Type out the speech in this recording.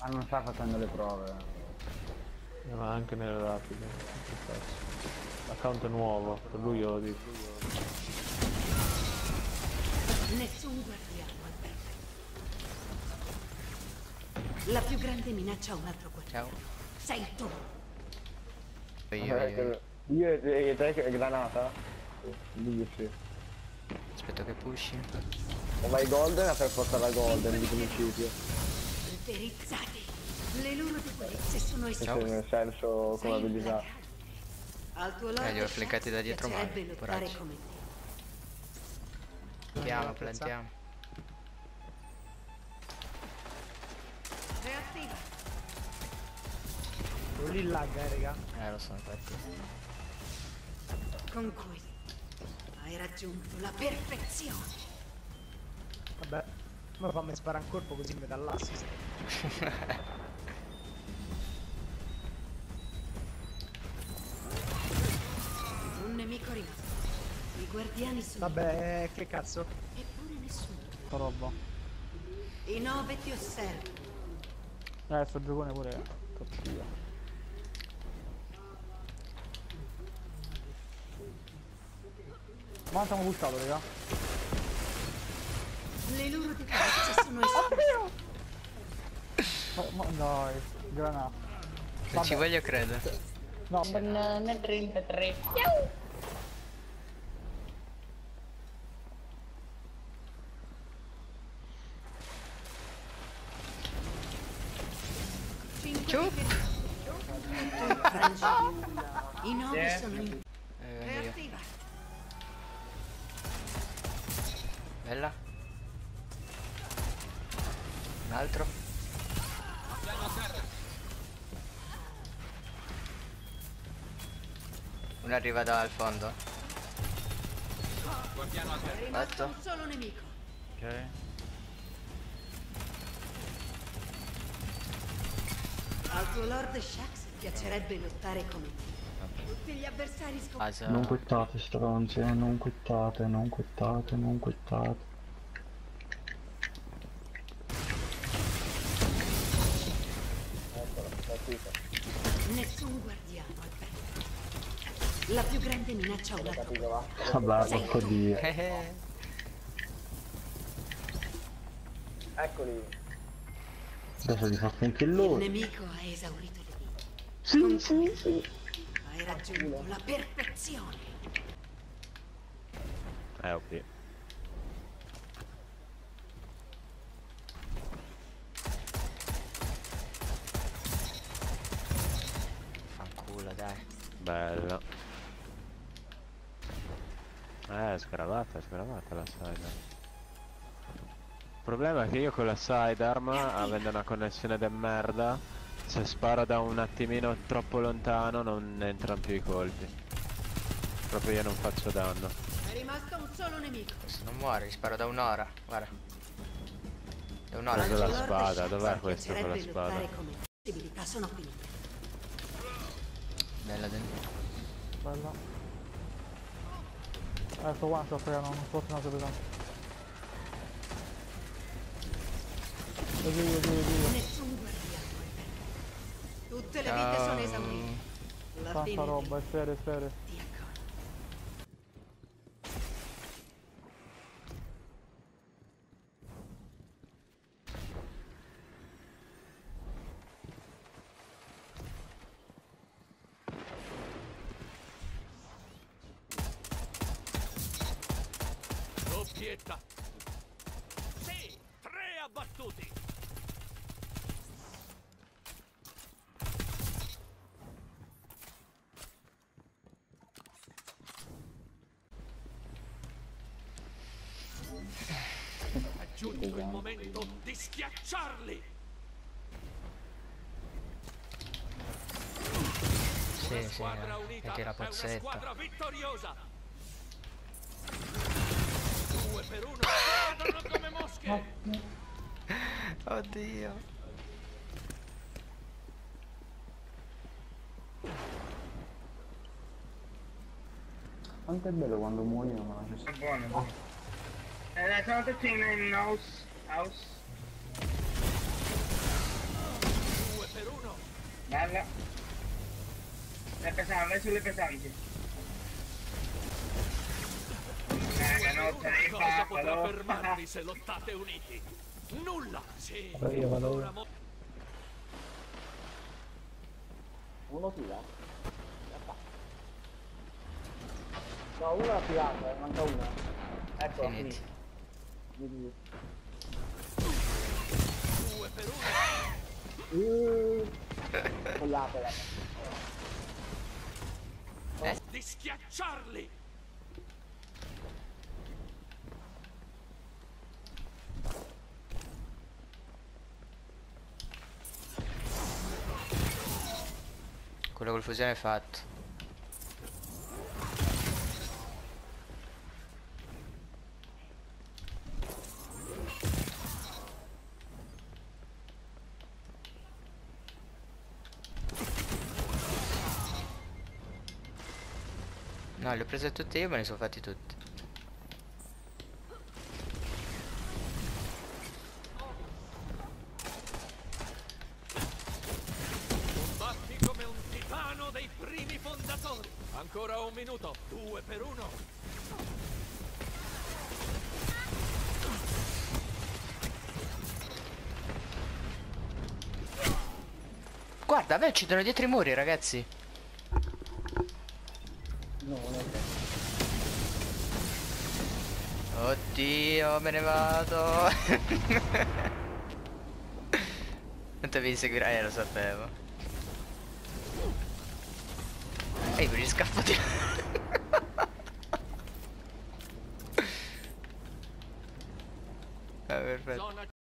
Ma non sta facendo le prove. Ma anche nelle rapide. L'account è nuovo, per lui io lo dico. Nessun guardiano al perfetto. La più grande minaccia a un altro guardiano. Ciao. Sei tu. Io. Io e te che è granata? Lui sì. Aspetta che pushi. O vai golden per portare la golden di principio. Polverizzati. Le loro debolezze sono Questo nel esposte. senso come Sei abilità. implacabile. Al tuo lord li ho fliccati da dietro male, piacerebbe lottare poracci. come te. Plantiamo, plantiamo. Reattiva. Quello lì lagga, raga. Lo so, infatti. Con questo hai raggiunto la perfezione. Vabbè. Ma fammi sparare un colpo così mi dà l'assist. Un nemico rimasto. I guardiani sono. Vabbè, che cazzo. Eppure nessuno. Sta roba. I 9 ti osservano. Sto giocone pure. Toppia. Ma siamo buscato, raga. Le loro debolezze sono esposte. Ma dai, granata. Non ci voglio credere. No, Banana 33. Ciup. I 9 sono in. Io. Reattiva. Bella. Un altro. Uno arriva dal fondo. È rimasto Fatto. un solo nemico. ok. Al tuo lord Shax piacerebbe lottare come te. Tutti gli avversari Asa. Non quittate stronzi, non quittate, non quittate, non quittate. Nessun guardiano al perfetto. La più grande minaccia a un altro guardiano. Vabbè, porco dio. Eccoli. Adesso ti fa anche Il lui. nemico ha esaurito le vite. Sì, sì, sì. Hai raggiunto la perfezione. Ok. Fanculo, dai. Bella. Sgravata la sidearm. Il problema è che io con la sidearm, avendo una connessione de merda, se sparo da un attimino troppo lontano non entrano più i colpi. Proprio io non faccio danno. È rimasto un solo nemico. Se non muore, sparo da un'ora. Guarda. Da Ho un'ora. preso la Lord spada, Shax dov'è questo con la piacerebbe spada? lottare come te. Le possibilità sono finite. Bella dentro. Bella. Sto one shot, raga, non posso una pesante. Vedi. Nessun guardiano al perfetto. Tutte le vite sono esaurite. La Tanta fine roba, è serio. ti accoglie. Doppietta! Sì! 3 abbattuti! È giunto il momento di schiacciarli! Sì, Una sì, squadra unita perché la è una pozzetta. squadra vittoriosa! 2 per 1 cadono come mosche! Oddio. Quanto è bello quando muoiono, ma non c'è. Buono. Sono tutti in house. vai sulle pesanti. No, Cosa potrà fermarvi se lottate uniti? Nulla! Sì. Io vado. Ora mo- Uno tira. No, uno l'ha tirato, manca uno. Ecco, Finiti. finito. 2 per 1. Spogliatela. Di schiacciarli! Quello col fusione è fatto. No, li ho presi tutti io, me ne sono fatti tutti. Combatti come un titano dei primi fondatori! Ancora un minuto! 2 per 1. Guarda, a me uccidono dietro i muri, ragazzi. No, non è vero. Oddio, me ne vado. Non te devi seguire, lo sapevo. Ehi, mi scappo di...